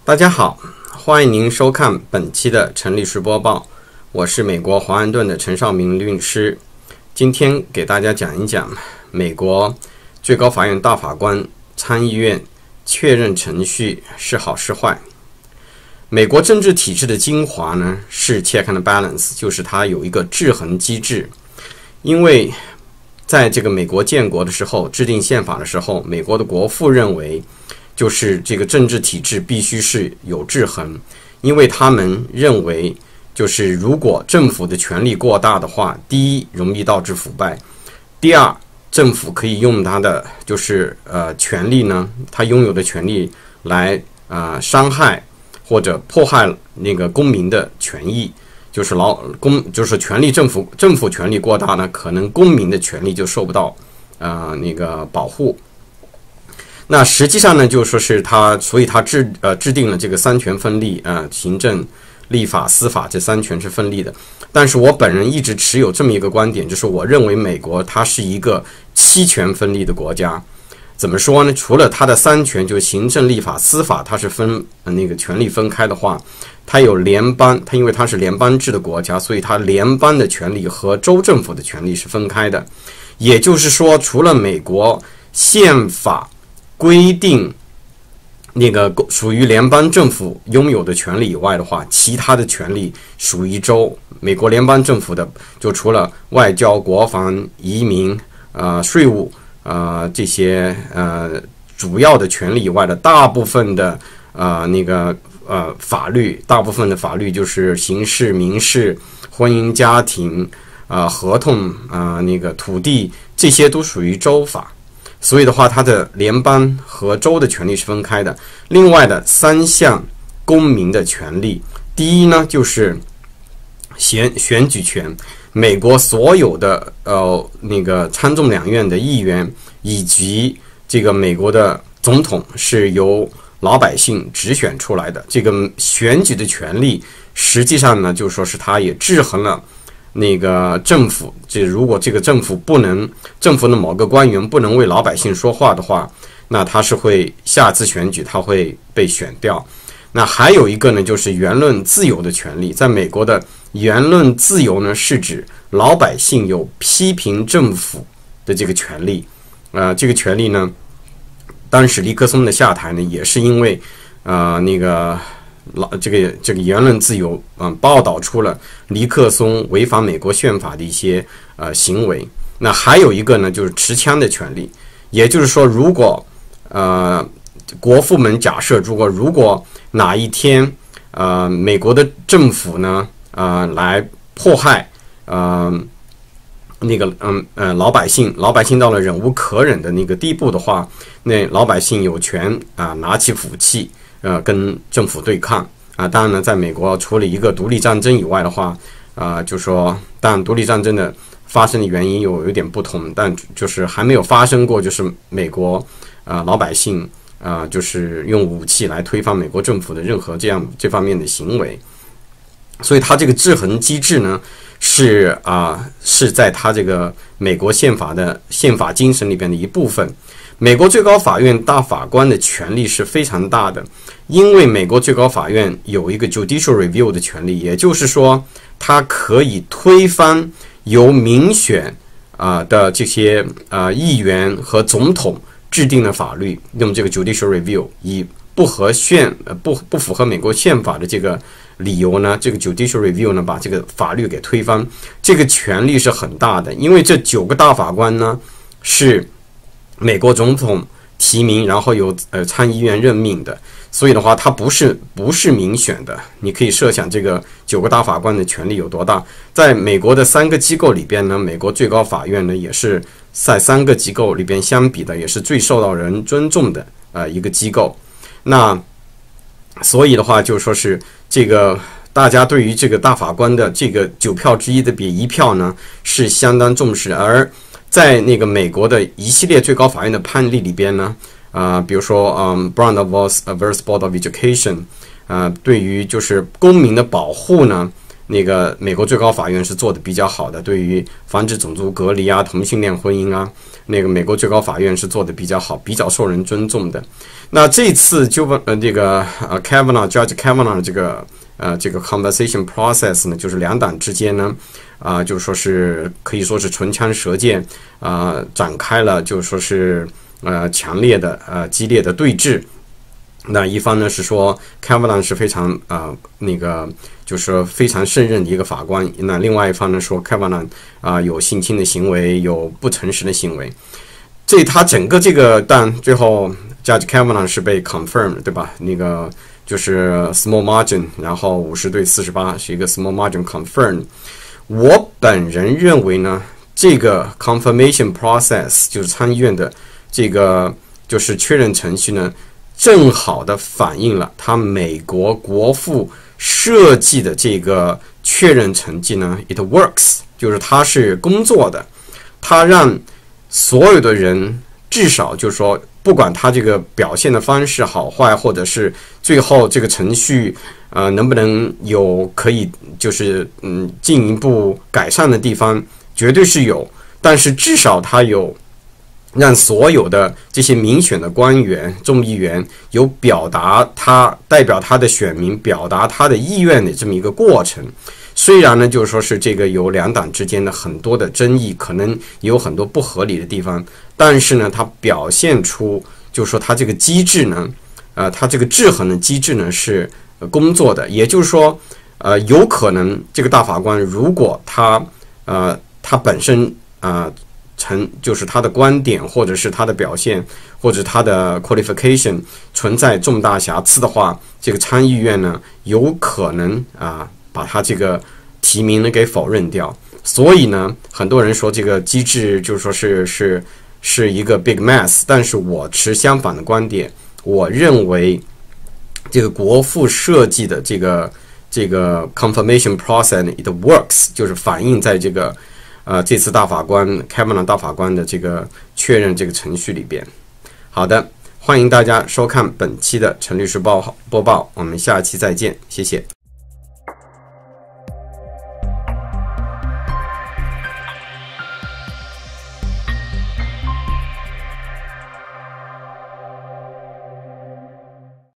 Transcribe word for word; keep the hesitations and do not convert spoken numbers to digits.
大家好，欢迎您收看本期的陈律师播报，我是美国华盛顿的陈少明律师。今天给大家讲一讲美国最高法院大法官参议院确认程序是好是坏。美国政治体制的精华呢是 check and balance， 就是它有一个制衡机制。因为在这个美国建国的时候，制定宪法的时候，美国的国父认为就是这个政治体制必须是有制衡，因为他们认为就是如果政府的权力过大的话，第一容易导致腐败，第二政府可以用他的就是呃权力呢，他拥有的权力来啊、呃、伤害或者迫害那个公民的权益，就是劳公就是权力政府政府权力过大呢，可能公民的权利就受不到呃那个保护。那实际上呢，就说是他，所以他制呃制定了这个三权分立，呃，行政、立法、司法这三权是分立的。但是我本人一直持有这么一个观点，就是我认为美国它是一个七权分立的国家。怎么说呢？除了它的三权，就是行政、立法、司法，它是分、呃、那个权力分开的话，它有联邦，它因为它是联邦制的国家，所以它联邦的权力和州政府的权力是分开的。也就是说，除了美国宪法规定那个属于联邦政府拥有的权利以外的话，其他的权利属于州。美国联邦政府的就除了外交、国防、移民、呃税务、呃这些呃主要的权利以外的大部分的呃那个呃法律，大部分的法律就是刑事、民事、婚姻家庭、呃合同、啊、呃、那个土地，这些都属于州法。所以的话，它的联邦和州的权利是分开的。另外的三项公民的权利，第一呢就是选选举权，美国所有的呃那个参众两院的议员以及这个美国的总统是由老百姓直选出来的。这个选举的权利，实际上呢，就说是它也制衡了那个政府，这如果这个政府不能，政府的某个官员不能为老百姓说话的话，那他是会下次选举他会被选掉。那还有一个呢，就是言论自由的权利。在美国的言论自由呢，是指老百姓有批评政府的这个权利。呃，这个权利呢，当时尼克松的下台呢，也是因为呃那个。老这个这个言论自由，嗯，报道出了尼克松违反美国宪法的一些呃行为。那还有一个呢，就是持枪的权利。也就是说，如果呃国父们假设，如果如果哪一天呃美国的政府呢呃来迫害呃那个嗯呃老百姓，老百姓到了忍无可忍的那个地步的话，那老百姓有权啊、呃、拿起武器。呃，跟政府对抗啊，当然呢，在美国除了一个独立战争以外的话，啊、呃，就说，当然独立战争的发生的原因有有点不同，但就是还没有发生过，就是美国啊、呃、老百姓啊、呃，就是用武器来推翻美国政府的任何这样这方面的行为，所以它这个制衡机制呢，是啊、呃、是在它这个美国宪法的宪法精神里边的一部分。美国最高法院大法官的权力是非常大的，因为美国最高法院有一个 judicial review 的权利，也就是说，它可以推翻由民选啊、呃、的这些啊、呃、议员和总统制定的法律，用这个 judicial review 以不合宪呃不不符合美国宪法的这个理由呢，这个 judicial review 呢把这个法律给推翻，这个权力是很大的，因为这九个大法官呢是美国总统提名，然后由呃参议院任命的，所以的话，它不是不是民选的。你可以设想这个九个大法官的权力有多大。在美国的三个机构里边呢，美国最高法院呢也是在三个机构里边相比的，也是最受到人尊重的呃一个机构。那所以的话，就说是这个大家对于这个大法官的这个九票之一的比一票呢是相当重视，而在那个美国的一系列最高法院的判例里边呢，啊、呃，比如说，嗯 ，Brown versus Board of Education， 啊、呃，对于就是公民的保护呢， 那个美国最高法院是做的比较好的，对于防止种族隔离啊、同性恋婚姻啊，那个美国最高法院是做的比较好，比较受人尊重的。那这次就呃这个呃 Kavanaugh Judge Kavanaugh 这个呃这个 conversation process 呢，就是两党之间呢啊、呃，就是说是可以说是唇枪舌剑啊、呃，展开了就是说是呃强烈的呃激烈的对峙。那一方呢是说 Kavanaugh 是非常啊、呃、那个就是非常胜任的一个法官，那另外一方呢说 Kavanaugh 啊、呃、有性侵的行为，有不诚实的行为。这他整个这个但最后 Judge Kavanaugh 是被 confirmed 对吧？那个就是 small margin， 然后五十对四十八是一个 small margin confirmed。我本人认为呢，这个 confirmation process 就是参议院的这个就是确认程序呢，正好的反映了他美国国父设计的这个确认程序呢 ，it works， 就是它是工作的，它让所有的人至少就是说，不管他这个表现的方式好坏，或者是最后这个程序呃能不能有可以就是嗯进一步改善的地方，绝对是有，但是至少它有让所有的这些民选的官员、众议员有表达他代表他的选民表达他的意愿的这么一个过程。虽然呢，就是说是这个有两党之间的很多的争议，可能也有很多不合理的地方，但是呢，它表现出就是说它这个机制呢，呃，它这个制衡的机制呢是工作的，也就是说，呃，有可能这个大法官如果他呃他本身啊。呃成就是他的观点，或者是他的表现，或者他的 qualification 存在重大瑕疵的话，这个参议院呢有可能啊把他这个提名呢给否认掉。所以呢，很多人说这个机制就是说是是是一个 big mess， 但是我持相反的观点，我认为这个国父设计的这个这个 confirmation process it works， 就是反映在这个。呃，这次大法官 Kavanaugh 大法官的这个确认这个程序里边。好的，欢迎大家收看本期的陈律师报播报，我们下期再见，谢谢。